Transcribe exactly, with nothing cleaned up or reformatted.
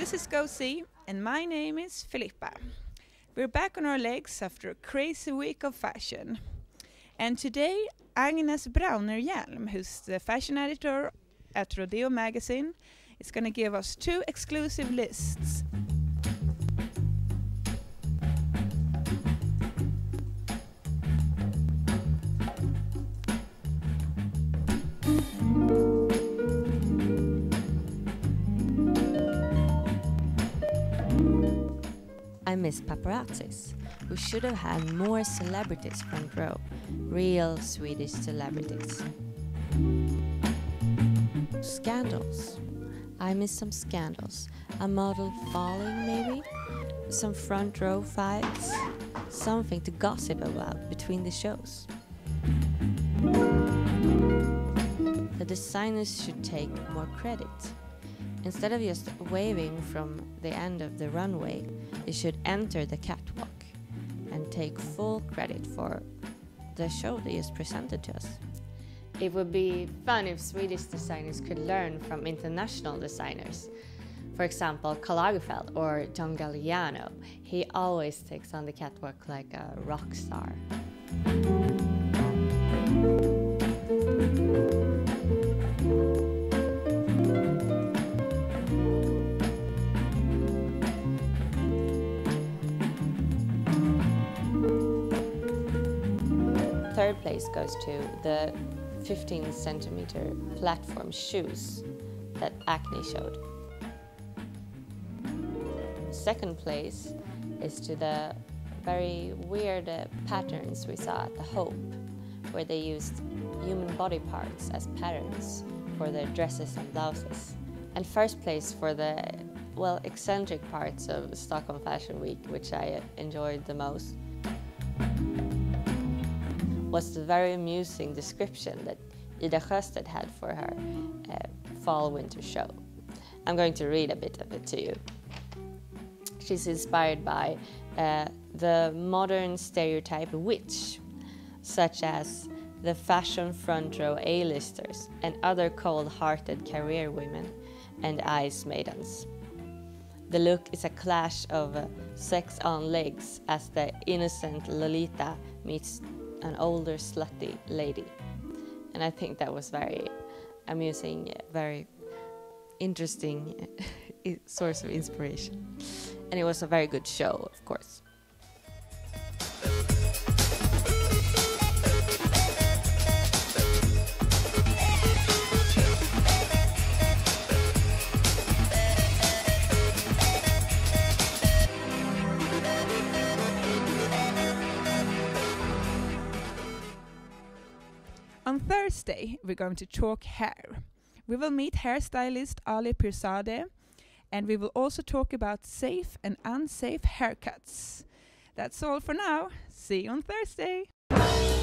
this is Go See, and my name is Filippa. We're back on our legs after a crazy week of fashion. And today, Agnes Braunerhielm, who's the fashion editor at Rodeos magazine, is going to give us two exclusive lists. I miss paparazzis, who should have had more celebrities front row, real Swedish celebrities. Scandals. I miss some scandals, a model falling maybe, some front row fights, something to gossip about between the shows. The designers should take more credit. Instead of just waving from the end of the runway, they should enter the catwalk and take full credit for the show they just presented to us. It would be fun if Swedish designers could learn from international designers. For example, Karl Lagerfeld or John Galliano. He always takes on the catwalk like a rock star. Third place goes to the fifteen centimeter platform shoes that Agnes showed. Second place is to the very weird uh, patterns we saw at the Hope, where they used human body parts as patterns for their dresses and blouses. And first place for the, well, eccentric parts of Stockholm Fashion Week, which I enjoyed the most, was the very amusing description that Ida Sjöstedt had for her uh, fall-winter show. I'm going to read a bit of it to you. She's inspired by uh, the modern stereotype witch, such as the fashion front row A-listers and other cold-hearted career women and ice maidens. The look is a clash of uh, sex on legs as the innocent Lolita meets an older slutty lady. And I think that was very amusing, very interesting source of inspiration. And it was a very good show, of course. On Thursday, we're going to talk hair. We will meet hairstylist Ali Pirzadeh, and we will also talk about safe and unsafe haircuts. That's all for now. See you on Thursday.